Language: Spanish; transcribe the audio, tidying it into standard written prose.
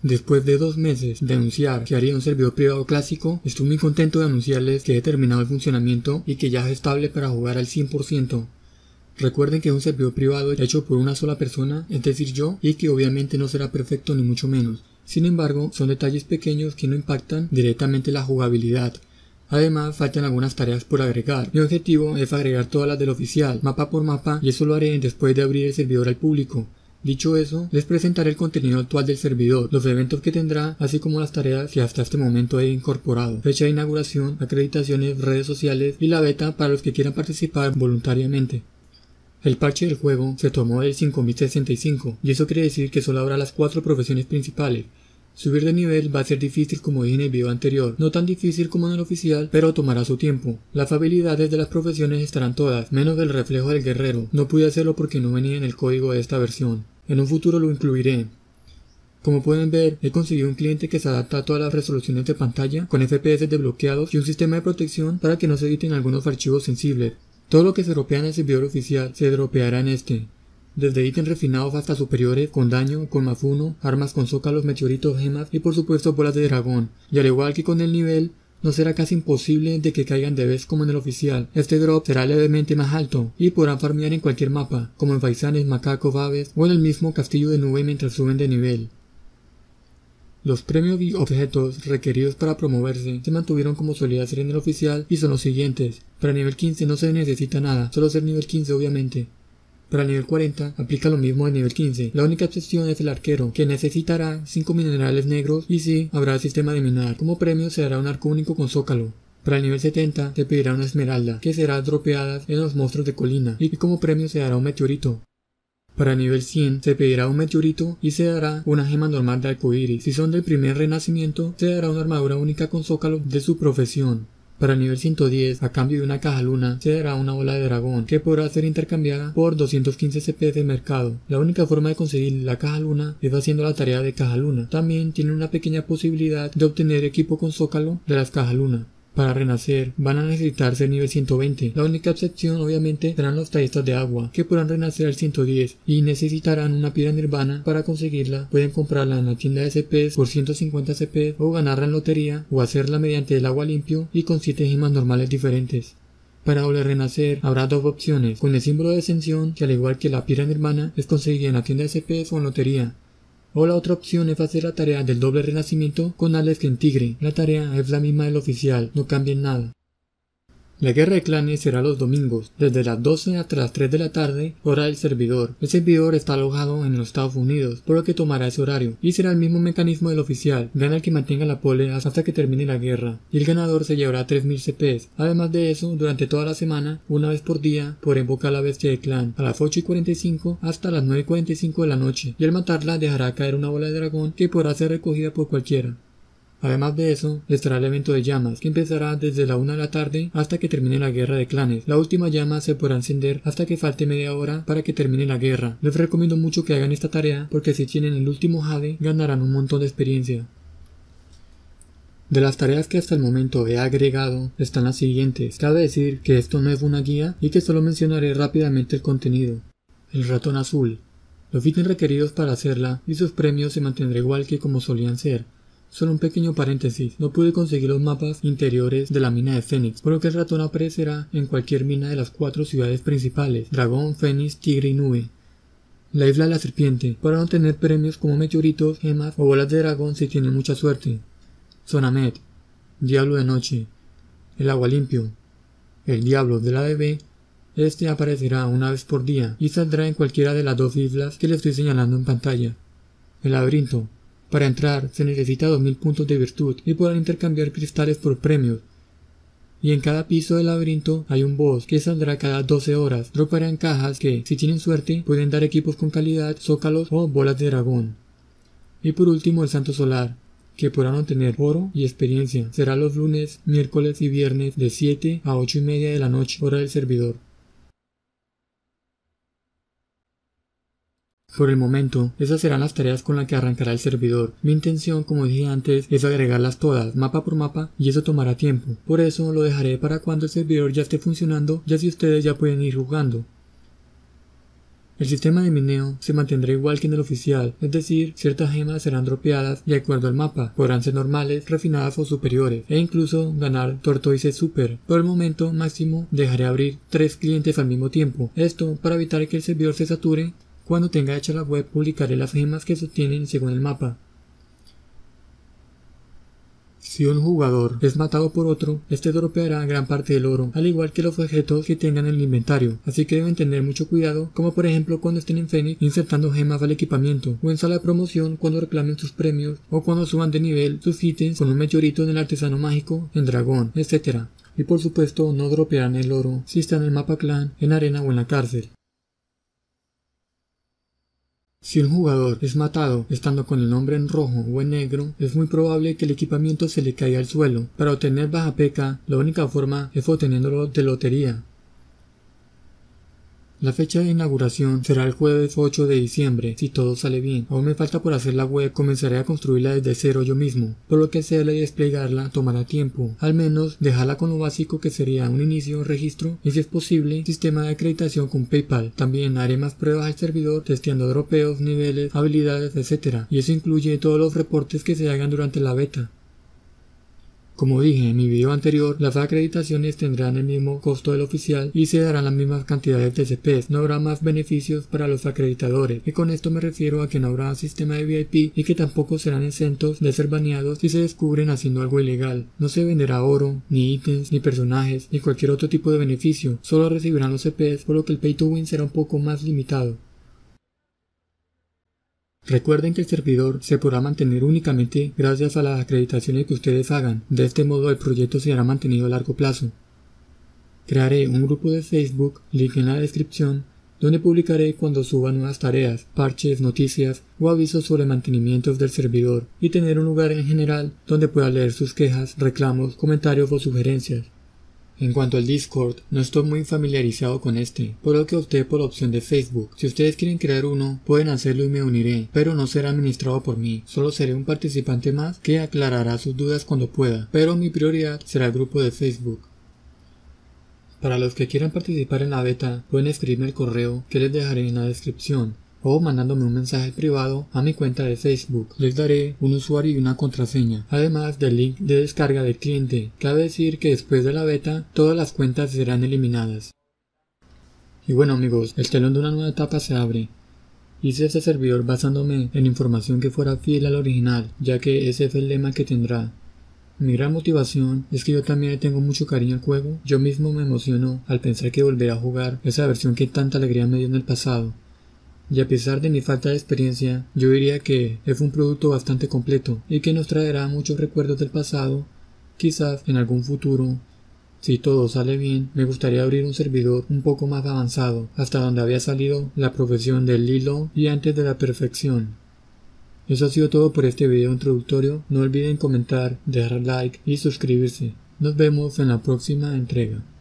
Después de 2 meses de anunciar que haría un servidor privado clásico, estoy muy contento de anunciarles que he terminado el funcionamiento y que ya es estable para jugar al 100%. Recuerden que es un servidor privado hecho por una sola persona, es decir yo, y que obviamente no será perfecto ni mucho menos. Sin embargo, son detalles pequeños que no impactan directamente la jugabilidad. Además, faltan algunas tareas por agregar. Mi objetivo es agregar todas las del oficial, mapa por mapa, y eso lo haré después de abrir el servidor al público. Dicho eso, les presentaré el contenido actual del servidor, los eventos que tendrá, así como las tareas que hasta este momento he incorporado, fecha de inauguración, acreditaciones, redes sociales y la beta para los que quieran participar voluntariamente. El parche del juego se tomó del 5065, y eso quiere decir que solo habrá las 4 profesiones principales. Subir de nivel va a ser difícil como dije en el video anterior, no tan difícil como en el oficial, pero tomará su tiempo. Las habilidades de las profesiones estarán todas, menos del reflejo del guerrero. No pude hacerlo porque no venía en el código de esta versión. En un futuro lo incluiré. Como pueden ver, he conseguido un cliente que se adapta a todas las resoluciones de pantalla, con FPS desbloqueados y un sistema de protección para que no se editen algunos archivos sensibles. Todo lo que se dropea en el servidor oficial se dropeará en este. Desde ítems refinados hasta superiores, con daño, con +1, armas con zócalos, meteoritos, gemas y por supuesto bolas de dragón. Y al igual que con el nivel, no será casi imposible de que caigan de vez como en el oficial. Este drop será levemente más alto y podrán farmear en cualquier mapa, como en faisanes, macacos, aves o en el mismo castillo de nube mientras suben de nivel. Los premios y objetos requeridos para promoverse se mantuvieron como solía ser en el oficial y son los siguientes. Para nivel 15 no se necesita nada, solo ser nivel 15 obviamente. Para el nivel 40 aplica lo mismo de nivel 15, la única excepción es el arquero, que necesitará 5 minerales negros y sí, habrá sistema de minar. Como premio se dará un arco único con zócalo. Para el nivel 70 se pedirá una esmeralda, que será dropeada en los monstruos de colina, y como premio se dará un meteorito. Para nivel 100 se pedirá un meteorito y se dará una gema normal de arcoíris. Si son del primer renacimiento, se dará una armadura única con zócalo de su profesión. Para nivel 110, a cambio de una caja luna, se dará una bola de dragón, que podrá ser intercambiada por 215 CP de mercado. La única forma de conseguir la caja luna es haciendo la tarea de caja luna. También tiene una pequeña posibilidad de obtener equipo con zócalo de las cajas luna. Para renacer, van a necesitar ser nivel 120. La única excepción obviamente serán los tallistas de agua, que podrán renacer al 110 y necesitarán una piedra nirvana para conseguirla. Pueden comprarla en la tienda de CPs por 150 CP o ganarla en lotería o hacerla mediante el agua limpio y con 7 gemas normales diferentes. Para doble renacer habrá 2 opciones, con el símbolo de ascensión, que al igual que la piedra nirvana es conseguida en la tienda de CPs o en lotería. O la otra opción es hacer la tarea del doble renacimiento con Alex en Tigre. La tarea es la misma del oficial, no cambia en nada. La guerra de clanes será los domingos, desde las 12 hasta las 3 de la tarde, hora del servidor. El servidor está alojado en los Estados Unidos, por lo que tomará ese horario, y será el mismo mecanismo del oficial, gana el que mantenga la pole hasta que termine la guerra, y el ganador se llevará 3000 CPs. Además de eso, durante toda la semana, una vez por día, podrá invocar a la bestia de clan, a las 8:45 hasta las 9:45 de la noche, y al matarla dejará caer una bola de dragón que podrá ser recogida por cualquiera. Además de eso, estará el evento de llamas, que empezará desde la 1 de la tarde hasta que termine la guerra de clanes. La última llama se podrá encender hasta que falte media hora para que termine la guerra. Les recomiendo mucho que hagan esta tarea porque si tienen el último jade ganarán un montón de experiencia. De las tareas que hasta el momento he agregado están las siguientes. Cabe decir que esto no es una guía y que solo mencionaré rápidamente el contenido. El ratón azul. Los ítems requeridos para hacerla y sus premios se mantendrán igual que como solían ser. Solo un pequeño paréntesis, no pude conseguir los mapas interiores de la mina de Fénix, por lo que el ratón aparecerá en cualquier mina de las 4 ciudades principales, Dragón, Fénix, Tigre y Nube. La isla de la serpiente, para no tener premios como meteoritos, gemas o bolas de dragón si tienen mucha suerte. Sonamet, Diablo de noche. El agua limpio, el diablo de la bebé. Este aparecerá una vez por día y saldrá en cualquiera de las 2 islas que le estoy señalando en pantalla. El laberinto. Para entrar se necesita 2000 puntos de virtud y podrán intercambiar cristales por premios. Y en cada piso del laberinto hay un boss que saldrá cada 12 horas. Droparán cajas que, si tienen suerte, pueden dar equipos con calidad, zócalos o bolas de dragón. Y por último el santo solar, que podrán obtener oro y experiencia. Será los lunes, miércoles y viernes de 7 a 8:30 de la noche, hora del servidor. Por el momento, esas serán las tareas con las que arrancará el servidor. Mi intención, como dije antes, es agregarlas todas, mapa por mapa, y eso tomará tiempo. Por eso lo dejaré para cuando el servidor ya esté funcionando, ya si ustedes ya pueden ir jugando. El sistema de mineo se mantendrá igual que en el oficial, es decir, ciertas gemas serán dropeadas de acuerdo al mapa, podrán ser normales, refinadas o superiores, e incluso ganar Tortoise Super. Por el momento máximo dejaré abrir 3 clientes al mismo tiempo, esto para evitar que el servidor se sature. Cuando tenga hecha la web publicaré las gemas que se obtienen según el mapa. Si un jugador es matado por otro, este dropeará gran parte del oro, al igual que los objetos que tengan en el inventario, así que deben tener mucho cuidado, como por ejemplo cuando estén en Phoenix insertando gemas al equipamiento, o en sala de promoción cuando reclamen sus premios, o cuando suban de nivel sus ítems con un meteorito en el artesano mágico, en dragón, etc. Y por supuesto no dropearán el oro si están en el mapa clan, en arena o en la cárcel. Si un jugador es matado estando con el nombre en rojo o en negro, es muy probable que el equipamiento se le caiga al suelo. Para obtener baja PK, la única forma es obteniéndolo de lotería. La fecha de inauguración será el jueves 8 de diciembre, si todo sale bien. Aún me falta por hacer la web, comenzaré a construirla desde cero yo mismo, por lo que hacerla y desplegarla tomará tiempo. Al menos dejarla con lo básico que sería un inicio, registro y si es posible, sistema de acreditación con PayPal. También haré más pruebas al servidor, testeando dropeos, niveles, habilidades, etc. Y eso incluye todos los reportes que se hagan durante la beta. Como dije en mi video anterior, las acreditaciones tendrán el mismo costo del oficial y se darán las mismas cantidades de CPs, no habrá más beneficios para los acreditadores, y con esto me refiero a que no habrá sistema de VIP y que tampoco serán exentos de ser baneados si se descubren haciendo algo ilegal. No se venderá oro, ni ítems, ni personajes, ni cualquier otro tipo de beneficio, solo recibirán los CPs, por lo que el pay to win será un poco más limitado. Recuerden que el servidor se podrá mantener únicamente gracias a las acreditaciones que ustedes hagan, de este modo el proyecto será mantenido a largo plazo. Crearé un grupo de Facebook, link en la descripción, donde publicaré cuando suba nuevas tareas, parches, noticias o avisos sobre mantenimientos del servidor, y tener un lugar en general donde pueda leer sus quejas, reclamos, comentarios o sugerencias. En cuanto al Discord, no estoy muy familiarizado con este, por lo que opté por la opción de Facebook. Si ustedes quieren crear uno, pueden hacerlo y me uniré, pero no será administrado por mí, solo seré un participante más que aclarará sus dudas cuando pueda, pero mi prioridad será el grupo de Facebook. Para los que quieran participar en la beta, pueden escribirme el correo que les dejaré en la descripción, o mandándome un mensaje privado a mi cuenta de Facebook. Les daré un usuario y una contraseña, además del link de descarga del cliente. Cabe decir que después de la beta, todas las cuentas serán eliminadas. Y bueno amigos, el telón de una nueva etapa se abre. Hice este servidor basándome en información que fuera fiel al original, ya que ese es el lema que tendrá. Mi gran motivación es que yo también le tengo mucho cariño al juego. Yo mismo me emociono al pensar que volveré a jugar esa versión que tanta alegría me dio en el pasado. Y a pesar de mi falta de experiencia, yo diría que es un producto bastante completo y que nos traerá muchos recuerdos del pasado. Quizás en algún futuro, si todo sale bien, me gustaría abrir un servidor un poco más avanzado, hasta donde había salido la profesión del Lilo y antes de la perfección. Eso ha sido todo por este video introductorio. No olviden comentar, dejar like y suscribirse. Nos vemos en la próxima entrega.